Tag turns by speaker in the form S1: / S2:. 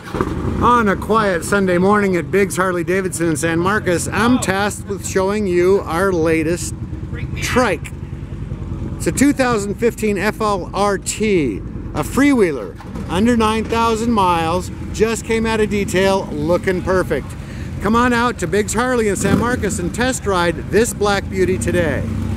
S1: On a quiet Sunday morning at Biggs Harley Davidson in San Marcos, I'm tasked with showing you our latest trike. It's a 2015 FLRT, a freewheeler, under 9,000 miles, just came out of detail, looking perfect. Come on out to Biggs Harley in San Marcos and test ride this black beauty today.